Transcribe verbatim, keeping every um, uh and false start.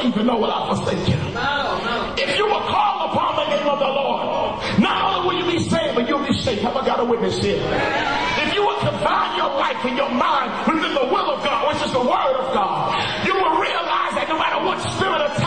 even know will I forsake you. If you will call upon the name of the Lord, not only will you be saved, but you'll be safe. Have I got a witness here? If you will confine your life and your mind within the will of God, which is the word of God, you will realize that no matter what spirit attacks